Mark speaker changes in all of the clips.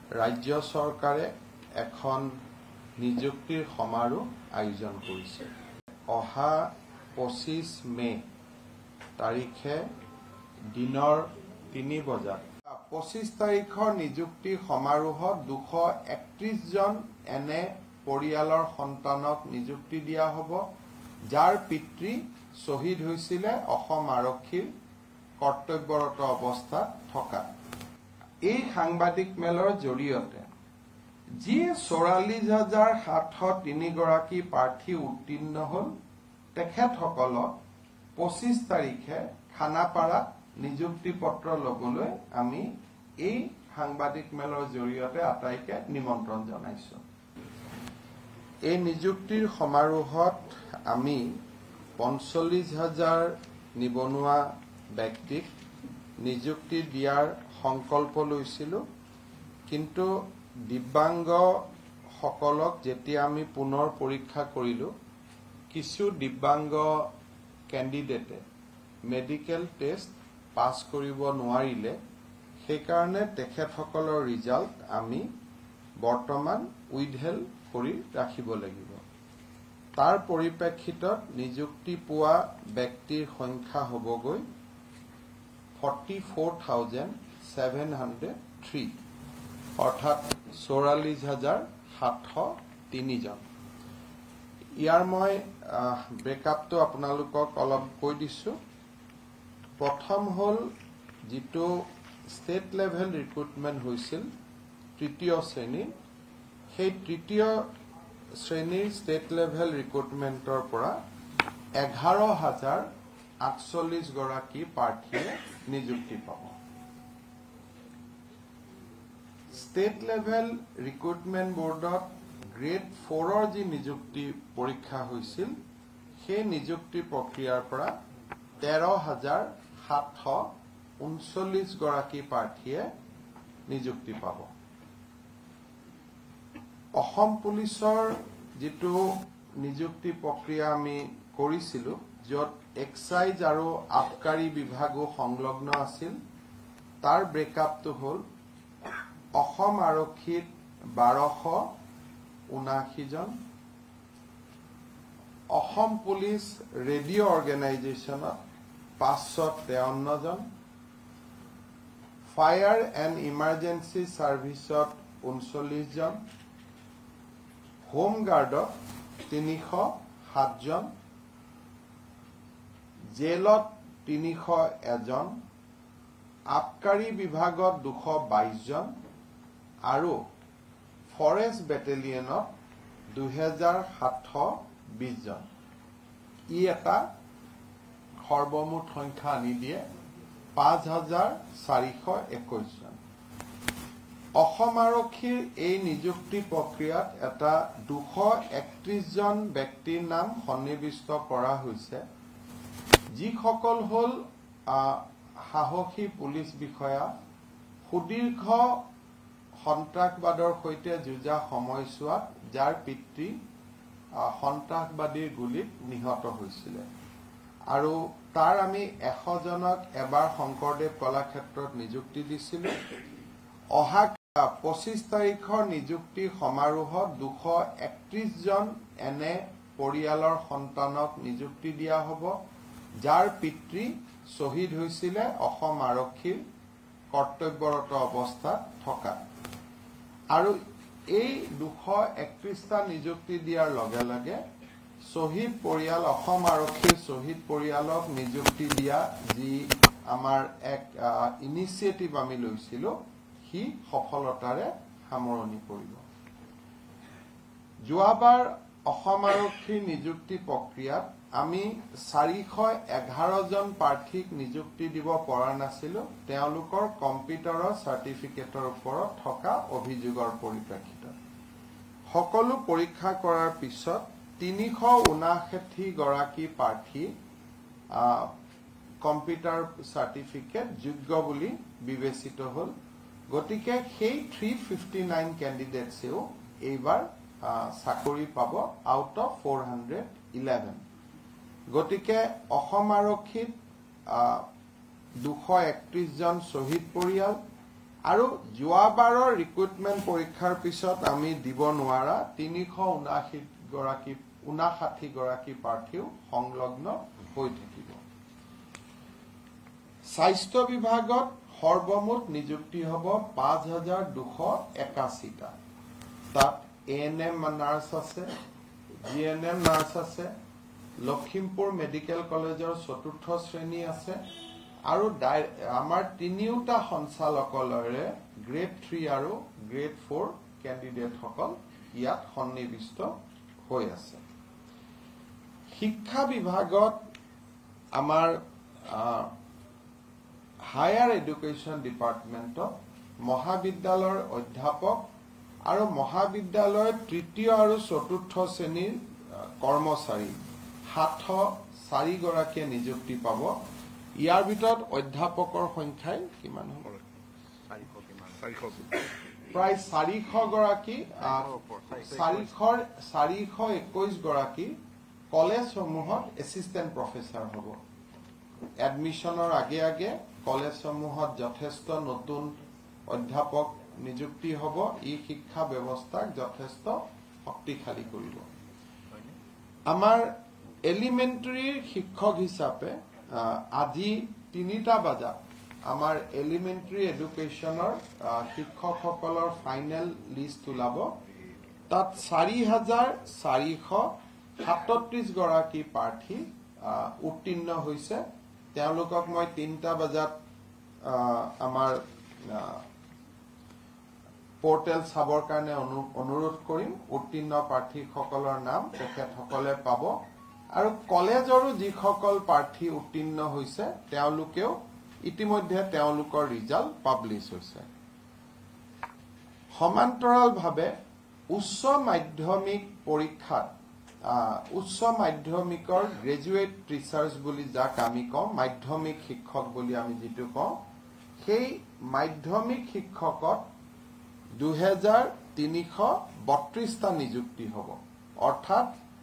Speaker 1: ৰাজ্য চৰকাৰে এখন নিযুক্তিৰ সমাৰোহ আয়োজন কৰিছে। অহা 25 মে তাৰিখে দিনৰ 3 বজাত 25 তাৰিখৰ নিযুক্তি সমাৰোহত 231 জন এনে পৰিয়ালৰ সন্তানক নিযুক্তি দিয়া হ'ব, যাৰ পিতৃ শ্বহীদ হৈছিলে অসম আৰক্ষীৰ কৰ্তব্যৰত অৱস্থাত থকা। এই সাংবাদিক মেলৰ জৰিয়তে যি 44,703 গৰাকী প্ৰাৰ্থী উত্তীৰ্ণ হ'ল, তেখেতসকলক 25 তাৰিখে খানাপাৰাত নিযুক্তি পত্ৰ ল'বলৈ আমি এই সাংবাদিক মেলৰ জৰিয়তে আটাইকে নিমন্ত্ৰণ জনাইছো। এই নিযুক্তিৰ সমাৰোহত আমি 45,000 নিবনুৱা ব্যক্তিক নিযুক্তি দিয়াৰ সংকল্প লৈছিলো, কিন্তু দিব্যাংগসকলক যেতিয়া আমি পুনৰ পৰীক্ষা কৰিলো, কিছু দিব্যাংগ কেণ্ডিডেটে মেডিকেল টেষ্ট পাছ কৰিব নোৱাৰিলে। সেইকাৰণে তেখেতসকলৰ ৰিজাল্ট আমি বৰ্তমান উইডহেল্ড কৰি ৰাখিব লাগিব। তাৰ পৰিপ্ৰেক্ষিতত নিযুক্তি পোৱা ব্যক্তিৰ সংখ্যা হ'বগৈ 44,703, অৰ্থাৎ 44,703 জন। ইয়াৰ মই ব্ৰেকআপটো আপোনালোকক অলপ কৈ দিছো। প্ৰথম হ'ল যিটো ষ্টেট লেভেল ৰিক্ৰুটমেণ্ট হৈছিল 3য় শ্ৰেণীৰ, সেই 3য় শ্ৰেণীৰ ষ্টেট লেভেল ৰিক্ৰুটমেণ্টৰ পৰা 11,048 গৰাকী প্ৰাৰ্থীয়ে নিযুক্তি পাব। ষ্টেট লেভেল ৰিক্ৰুটমেণ্ট বৰ্ডত গ্ৰেড 4ৰ যি নিযুক্তি পৰীক্ষা হৈছিল, সেই নিযুক্তি প্ৰক্ৰিয়াৰ পৰা 13,739 গৰাকী প্ৰাৰ্থীয়ে নিযুক্তি পাব। অসম পুলিচৰ যিটো নিযুক্তি প্ৰক্ৰিয়া আমি কৰিছিলো, য'ত এক্সাইজ আৰু আবকাৰী বিভাগো সংলগ্ন আছিল, তাৰ ব্ৰেকআপটো হ'ল অসম আৰক্ষীত 1279 জন, অসম পুলিচ ৰেডিঅ' অৰ্গেনাইজেশ্যনত 553 জন, ফায়াৰ এণ্ড ইমাৰ্জেঞ্চি ছাৰ্ভিচত 39 জন, হোম গাৰ্ডত 307 জন, জেলত 301 জন, আবকাৰী বিভাগত 222 জন আৰু ফৰেষ্ট বেটেলিয়নত 2,720 জন। ই এটা সৰ্বমুঠ সংখ্যা আনি দিয়ে 5,421 জন। অসম আৰক্ষীৰ এই নিযুক্তি প্ৰক্ৰিয়াত এটা 231 জন ব্যক্তিৰ নাম সন্নিৱিষ্ট কৰা হৈছে, যিসকল হ'ল সাহসী পুলিচ বিষয়া, সুদীৰ্ঘ সন্ত্ৰাসবাদৰ সৈতে যুঁজা সময়ছোৱাত যাৰ পিতৃ সন্ত্ৰাসবাদীৰ গুলীত নিহত হৈছিলে, আৰু তাৰ আমি 100 জনক এবাৰ শংকৰদেৱ কলাক্ষেত্ৰত নিযুক্তি দিছিলো। অহা 25 তাৰিখৰ নিযুক্তি সমাৰোহত 231 জন এনে পৰিয়ালৰ সন্তানক নিযুক্তি দিয়া হ'ব, যাৰ পিতৃ শ্বহীদ হৈছিলে অসম আৰক্ষীৰ কৰ্তব্যৰত অৱস্থাত থকা। আৰু এই 231টা নিযুক্তি দিয়াৰ লগে লগে শ্বহীদ পৰিয়াল, অসম আৰক্ষীৰ শ্বহীদ পৰিয়ালক নিযুক্তি দিয়া যি আমাৰ এক ইনিচিয়েটিভ আমি লৈছিলো, সি সফলতাৰে সামৰণি পৰিব। যোৱাবাৰ অসম আৰক্ষীৰ নিযুক্তি প্ৰক্ৰিয়াত আমি 411 জন প্ৰাৰ্থীক নিযুক্তি দিব পৰা নাছিলো, তেওঁলোকৰ কম্পিউটাৰৰ চাৰ্টিফিকেটৰ ওপৰত থকা অভিযোগৰ পৰিপ্ৰেক্ষিতত। সকলো পৰীক্ষা কৰাৰ পিছত 359 গৰাকী প্ৰাৰ্থী কম্পিউটাৰ চাৰ্টিফিকেট যোগ্য বুলি বিবেচিত হ'ল। গতিকে সেই 359 কেণ্ডিডেটছেও এইবাৰ চাকৰি পাব আউট অফ 411। গতিকে অসম আৰক্ষীত 231 জন শ্বহীদ পৰিয়াল, আৰু যোৱাবাৰৰ ৰিক্ৰুটমেণ্ট পৰীক্ষাৰ পিছত আমি দিব নোৱাৰা 359 গৰাকী প্ৰাৰ্থীও সংলগ্ন হৈ থাকিব। স্বাস্থ্য বিভাগত সৰ্বমুঠ নিযুক্তি হ'ব 5281টা। তাত ANM নাৰ্ছ আছে, GNM নাৰ্ছ আছে, লখিমপুৰ মেডিকেল কলেজৰ 4ৰ্থ শ্ৰেণী আছে আৰু আমাৰ তিনিওটা সঞ্চালকালয়ৰে গ্ৰেড 3 আৰু গ্ৰেড 4 কেণ্ডিডেটসকল ইয়াত সন্নিৱিষ্ট হৈ আছে। শিক্ষা বিভাগত আমাৰ হায়াৰ এডুকেশ্যন ডিপাৰ্টমেণ্টত মহাবিদ্যালয়ৰ অধ্যাপক আৰু মহাবিদ্যালয়ৰ 3য় আৰু 4ৰ্থ শ্ৰেণীৰ কৰ্মচাৰী 704 গৰাকীয়ে নিযুক্তি পাব। ইয়াৰ ভিতৰত অধ্যাপকৰ সংখ্যাই কিমান হ'ব? প্ৰায় 400 গৰাকী, 421 গৰাকী কলেজসমূহত এছিষ্টেণ্ট প্ৰফেচাৰ হ'ব। এডমিশ্যনৰ আগে আগে কলেজসমূহত যথেষ্ট নতুন অধ্যাপক নিযুক্তি হ'ব। ই শিক্ষা ব্যৱস্থাক যথেষ্ট শক্তিশালী কৰিব। আমাৰ এলিমেণ্টাৰীৰ শিক্ষক হিচাপে আজি 3টা বজাত আমাৰ এলিমেণ্টাৰী এডুকেশ্যনৰ শিক্ষকসকলৰ ফাইনেল লিষ্ট ওলাব। তাত 4437 গৰাকী প্ৰাৰ্থী উত্তীৰ্ণ হৈছে। তেওঁলোকক মই 3টা বজাত আমাৰ পোৰ্টেল চাবৰ কাৰণে অনুৰোধ কৰিম। উত্তীৰ্ণ প্ৰাৰ্থীসকলৰ নাম তেখেতসকলে পাব আৰু কলেজৰো যিসকল প্ৰাৰ্থী উত্তীৰ্ণ হৈছে তেওঁলোকেও ইতিমধ্যে তেওঁলোকৰ ৰিজাল্ট পাব্লিছ হৈছে। সমান্তৰালভাৱে উচ্চ মাধ্যমিক পৰীক্ষাত উচ্চ মাধ্যমিকৰ গ্ৰেজুৱেট টিচাৰ্ছ বুলি যাক আমি কওঁ, মাধ্যমিক শিক্ষক বুলি আমি যিটো কওঁ, সেই মাধ্যমিক শিক্ষকত 2332টা নিযুক্তি হ'ব, অৰ্থাৎ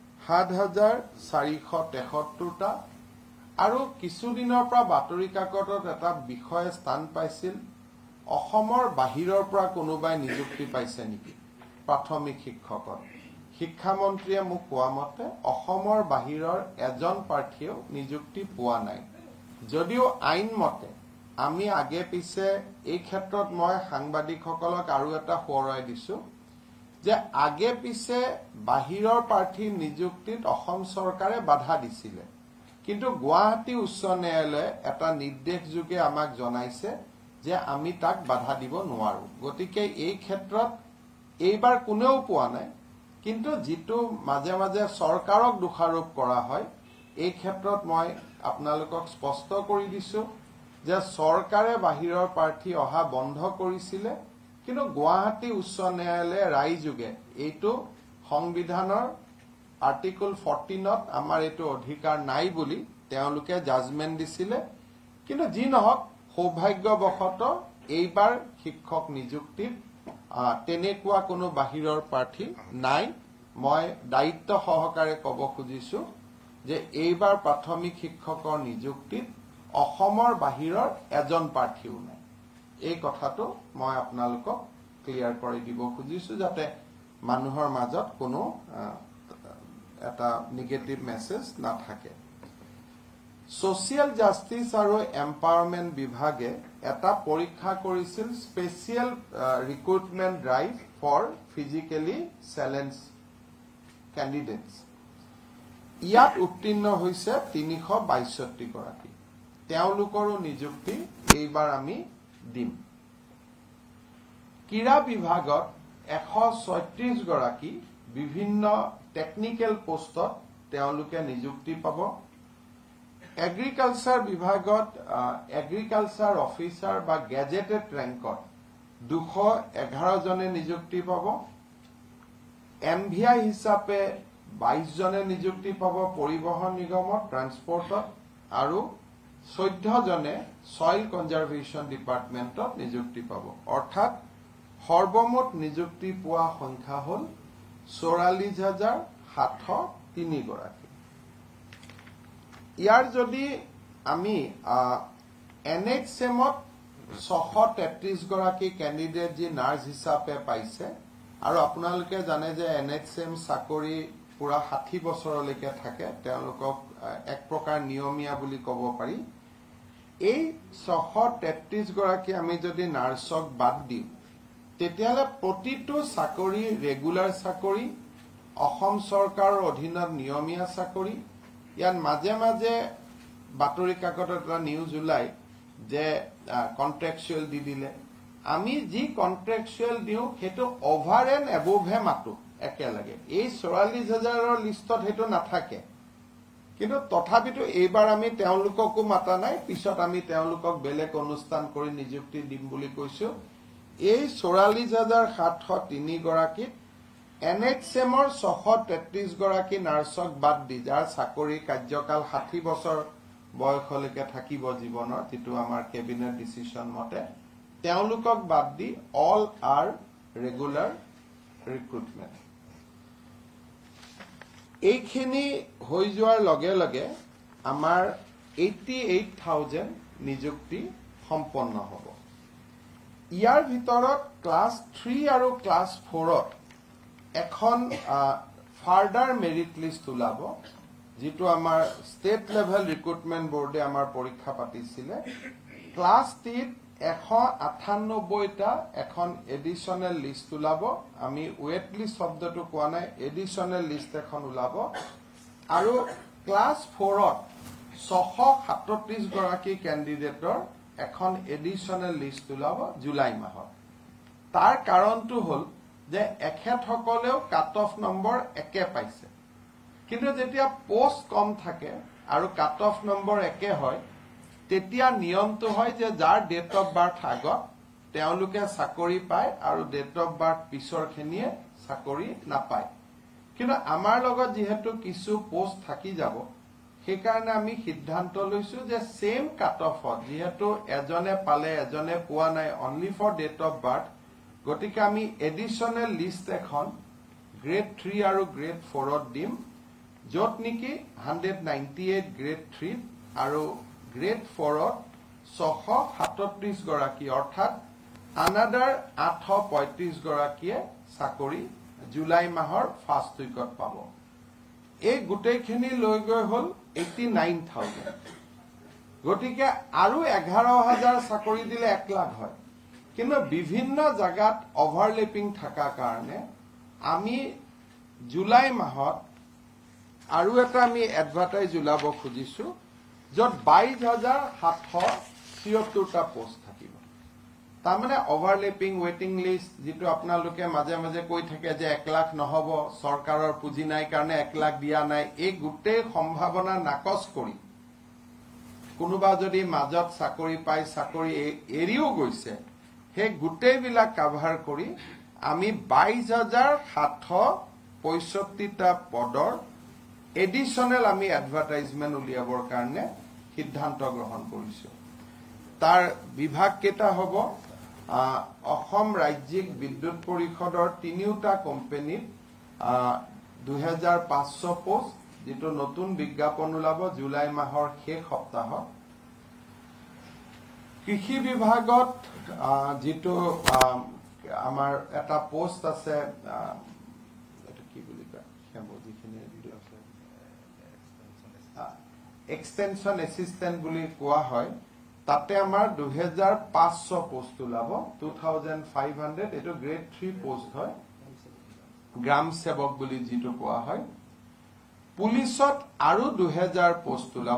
Speaker 1: 7473টা। আৰু কিছুদিনৰ পৰা বাতৰি কাকতত এটা বিষয়ে স্থান পাইছিল, অসমৰ বাহিৰৰ পৰা কোনোবাই নিযুক্তি পাইছে নেকি প্ৰাথমিক শিক্ষকত। শিক্ষামন্ত্ৰীয়ে মোক কোৱা মতে অসমৰ বাহিৰৰ এজন প্ৰাৰ্থীয়েও নিযুক্তি পোৱা নাই। যদিও আইন মতে আমি আগে পিছে এই ক্ষেত্ৰত মই সাংবাদিকসকলক আৰু এটা সোঁৱৰাই দিছো যে আগে পিছে বাহিৰৰ প্ৰাৰ্থীৰ নিযুক্তিত অসম চৰকাৰে বাধা দিছিলে, কিন্তু গুৱাহাটী উচ্চ ন্যায়ালয়ে এটা নিৰ্দেশ যোগে আমাক জনাইছে যে আমি তাক বাধা দিব নোৱাৰো। গতিকে এই ক্ষেত্ৰত এইবাৰ কোনেও পোৱা নাই, কিন্তু যিটো মাজে মাজে চৰকাৰক দোষাৰোপ কৰা হয়, এই ক্ষেত্ৰত মই আপোনালোকক স্পষ্ট কৰি দিছো যে চৰকাৰে বাহিৰৰ প্ৰাৰ্থী অহা বন্ধ কৰিছিলে, কিন্তু গুৱাহাটী উচ্চ ন্যায়ালয়ে ৰায় যোগে এইটো সংবিধানৰ আৰ্টিকল 14ত আমাৰ এইটো অধিকাৰ নাই বুলি তেওঁলোকে জাজমেণ্ট দিছিলে। কিন্তু যি নহওক সৌভাগ্যবশতঃ এইবাৰ শিক্ষক নিযুক্তিত তেনেকুৱা কোনো বাহিৰৰ প্ৰাৰ্থী নাই। মই দায়িত্ব সহকাৰে ক'ব খুজিছো যে এইবাৰ প্ৰাথমিক শিক্ষকৰ নিযুক্তিত অসমৰ বাহিৰৰ এজন প্ৰাৰ্থীও নাই। এই কথাটো মই আপোনালোকক ক্লিয়াৰ কৰি দিব খুজিছো যাতে মানুহৰ মাজত কোনো এটা নিগেটিভ মেছেজ নাথাকে। ছচিয়েল জাষ্টিছ আৰু এম্পাৱাৰমেণ্ট বিভাগে এটা পৰীক্ষা কৰিছিল, special recruitment drive for physically challenge candidates. ইয়াত উত্তীৰ্ণ হৈছে 362 গৰাকী। তেওঁলোকৰো নিযুক্তি এইবাৰ আমি দিম। ক্ৰীড়া বিভাগত 136 গৰাকী বিভিন্ন টেকনিকেল পোষ্টত তেওঁলোকে নিযুক্তি পাব। এগ্ৰিকালচাৰ বিভাগত এগ্ৰিকালচাৰ অফিচাৰ বা গেজেটেড ৰেংকত 211 জনে নিযুক্তি পাব। MVI হিচাপে 22 জনে নিযুক্তি পাব পৰিবহণ নিগমত, ট্ৰান্সপৰ্টত, আৰু 14 জনে সইল কনজাৰভেশ্যন ডিপাৰ্টমেণ্টত নিযুক্তি পাব। অৰ্থাৎ সৰ্বমুঠ নিযুক্তি পোৱা সংখ্যা হ'ল 44,703 গৰাকী। ইয়াৰ যদি আমি NHMত 633 গৰাকী ক্যান্ডিডেট যি নাৰ্স হিচাপে পাইছে আৰু আপোনালোকে জানে যে NHM চাকৰি পুৰা 60 বছৰলৈকে থাকে তেওঁলোকক এক প্ৰকাৰ নিয়মীয়া বুলি ক'ব পাৰি এই 633 গৰাকী আমি যদি নাৰ্সক বাদ দিওঁ তেতিয়ালে প্ৰতিটো চাকৰি ৰেগুলাৰ চাকৰি অসম চৰকাৰৰ অধীনত নিয়মীয়া চাকৰি ইয়াত মাজে মাজে বাতৰি কাকতত এটা নিউজ ওলাই যে কন্ট্ৰাকচুৱেল দি দিলে আমি যি কন্ট্ৰাকচুৱেল দিও হেতু ওভাৰ এণ্ড এবভে মাতো একেলগে এই 44000ৰ লিষ্টত হেতু নাথাকে কিন্তু তথাপিতো এইবাৰ আমি তেওঁলোককো মাতা নাই পিছত আমি তেওঁলোকক বেলেগ অনুষ্ঠান কৰি নিযুক্তি দিম বুলি কৈছো এই 44703 গৰাকী NHMৰ 633 গৰাকী নাৰ্সক বাদ দি যাৰ চাকৰি কাৰ্যকাল 60 বছৰ বয়সলৈকে থাকিব জীৱনৰ যেটো আমাৰ কেবিনেট ডিসিশন মতে তেওঁলোকক বাদ দি অল আৰ ৰেগুলাৰ ৰিক্ৰুটমেন্ট এইখিনি হৈ যোৱাৰ লগে লগে আমাৰ 88000 নিযুক্তি সম্পন্ন হ'ব ইয়াৰ ভিতৰত ক্লাছ 3 আৰু ক্লাছ 4ত এখন ফাৰ্ডাৰ মেৰিট লিষ্ট ওলাব যেটো আমাৰ ষ্টেট লেভেল ৰিক্ৰুটমেন্ট বোৰ্ডে আমাৰ পৰীক্ষা পাতিছিলে ক্লাছ 3 198টা এখন এডিশনাল লিষ্ট ওলাব আমি ওয়েট লিষ্ট শব্দটো কোৱা নাই এডিশনাল লিষ্ট এখন ওলাব আৰু ক্লাছ 4ত 637 গৰাকী ক্যান্ডিডেটৰ এখন এডিশনাল লিষ্ট ওলাব জুলাই মাহত তাৰ কাৰণটো হল যে এখেতসকলেও কাট অফ নম্বৰ একে পাইছে কিন্তু যেতিয়া পোষ্ট কম থাকে আৰু কাট অফ নম্বৰ একে হয় তেতিয়া নিয়মটো হয় যে যাৰ ডেট অফ বাৰ্থ আগত তেওঁলোকে চাকৰি পায় আৰু ডেট অফ বাৰ্থ পিছৰখিনিয়ে চাকৰি নাপায় কিন্তু আমাৰ লগত যেহেতু কিছু পোষ্ট থাকি যাব সেইকাৰণে আমি সিদ্ধান্ত লৈছো যে সেম কাট অফত যেহেতু এজনে পালে এজনে পোৱা নাই only for date of birth গতিকে আমি এডিশনাল লিষ্ট এখন গ্ৰেড 3 আৰু গ্ৰেড 4ত দিম যত নেকি 198 গ্ৰেড 3 আৰু গ্ৰেড 4ত 637 গৰাকী অৰ্থাৎ আনাদাৰ 835 গৰাকীয়ে চাকৰি জুলাই মাহৰ ফাৰ্ষ্ট উইকত পাব এই গুটেইখিনি লৈ গৈ হল 89000 গতিকে আৰু 11000 চাকৰি দিলে 1 লাখ হয় কিন্তু বিভিন্ন জায়গাত ওভাৰলেপিং থাকা কাৰণে আমি জুলাই মাহত আৰু এটা আমি এডভাৰটাইজ উলাব খুজিছো যত 22776টা পোষ্ট থাকিব তাৰমানে ওভাৰলেপিং ৱেটিং লিষ্ট যেটো আপোনালোকে মাজে মাজে কৈ থাকে যে 1 লাখ নহব চৰকাৰৰ পুঁজি নাই কাৰণে 1 লাখ দিয়া নাই এই গুটেই সম্ভাৱনা নাকচ কৰি কোনোবা যদি মাজত চাকৰি পাই চাকৰি এৰিও গৈছে হে গুটেইবিলাক কভাৰ কৰি আমি 22765টা পদৰ এডিশনাল আমি এডভাৰটাইজমেন্ট উলিয়াবৰ কাৰণে সিদ্ধান্ত গ্ৰহণ কৰিছো তাৰ বিভাগ কেটা হ'ব অসম ৰাজ্যিক বিদ্যুৎ পৰিষদৰ 3টা কোম্পানীত 2500 পোষ্ট যেটো নতুন বিজ্ঞাপন ওলাব জুলাই মাহৰ শেষ সপ্তাহত কৃষি বিভাগত যেটো আমাৰ এটা পোষ্ট আছে এটা কি বুলি কয় হেমজিখিনি আছে এক্সটেনশন এসিস্ট্যান্ট বুলি কোৱা হয় তাতে আমাৰ 2500 পোষ্ট ওলাব 2500 এটো গ্ৰেড 3 পোষ্ট হয় গ্ৰাম সেৱক বুলি যেটো কোৱা হয় পুলিচত আৰু 2000 পোষ্ট ওলাব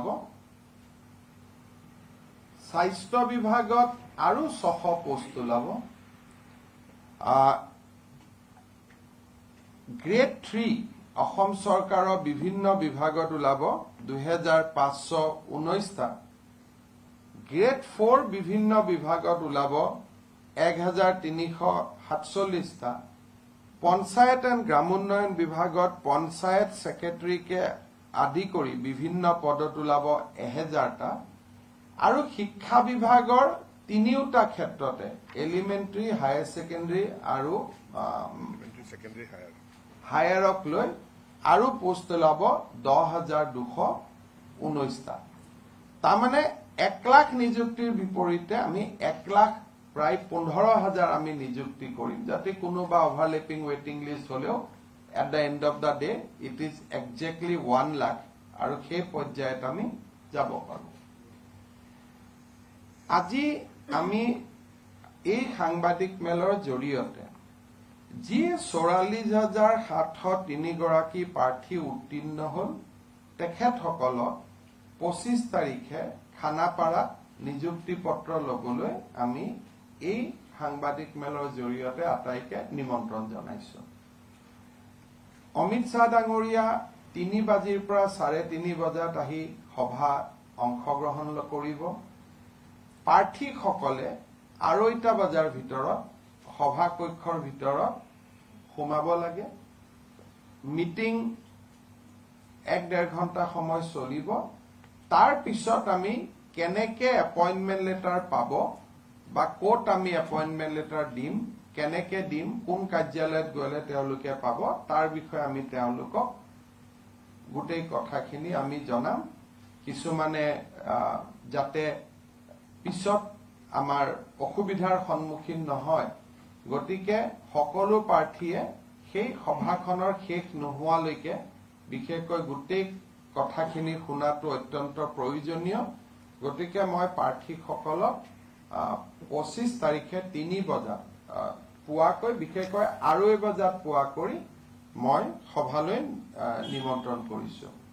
Speaker 1: স্বাস্থ্য বিভাগত আৰু 600 পোষ্ট ওলাব গ্ৰেড 3 অসম চৰকাৰৰ বিভিন্ন বিভাগত ওলাব 2519টা গ্ৰেড 4 বিভিন্ন বিভাগত ওলাব 1347টা পঞ্চায়ত এণ্ড গ্ৰাম উন্নয়ন বিভাগত পঞ্চায়ত সেক্ৰেটাৰীকে আদি কৰি বিভিন্ন পদত ওলাব 1000টা আৰু শিক্ষা বিভাগৰ 3টা ক্ষেত্ৰতে এলিমেন্টাৰী হায়াৰ সেকেন্ডাৰী আৰু হায়াৰক লৈ আৰু পোষ্ট ওলাব 10219টা তাৰমানে 1 লাখ নিযুক্তিৰ বিপৰীতে আমি 1 লাখ প্ৰায় 15,000 আমি নিযুক্তি কৰিম যাতে কোনোবা ওভাৰলেপিং ৱেটিং লিষ্ট হলেও at the end of the day it is exactly 1 lakh আৰু সেই পৰ্যায়ত আমি যাব পাৰো আজি আমি এই সাংবাদিক মেলৰ জৰিয়তে যি 44,703 গৰাকী প্ৰাৰ্থী উত্তীৰ্ণ হল তেখেতসকলক 25 তাৰিখে খানাপাৰাত নিযুক্তি পত্ৰ লবলৈ আমি এই সাংবাদিক মেলৰ জৰিয়তে আটাইকে নিমন্ত্ৰণ জনাইছো অমিত শাহ ডাঙৰীয়া 3 বাজিৰ পৰা 3:30 বজাত আহি সভা অংশগ্ৰহণ কৰিব প্ৰাৰ্থীসকলে 2:30 বজাৰ ভিতৰত সভা কক্ষৰ ভিতৰত সোমাব লাগে মিটিং 1.5 ঘণ্টা সময় চলিব তাৰ পিছত আমি কেনেকে এপইন্টমেন্ট লেটাৰ পাব বা কোট আমি এপইন্টমেন্ট লেটাৰ দিম কেনেকে দিম কোন কাৰ্যালয়ত গলে তেওঁলোকে পাব তাৰ বিষয়ে আমি তেওঁলোকক গোটেই কথাখিনি আমি জনাম কিছুমানে যাতে পিছত আমাৰ অসুবিধাৰ সন্মুখীন নহয় গতিকে সকলো প্ৰাৰ্থীয়ে সেই সভাখনৰ শেষ নোহোৱালৈকে বিশেষকৈ গোটেই কথাখিনি শুনাটো অত্যন্ত প্ৰয়োজনীয় গতিকে মই প্ৰাৰ্থীসকলক 25 তাৰিখে 3 বজাত পুৱাকৈ বিশেষকৈ 2:30 বজাত পুৱা কৰি মই সভালৈ নিমন্ত্ৰণ কৰিছো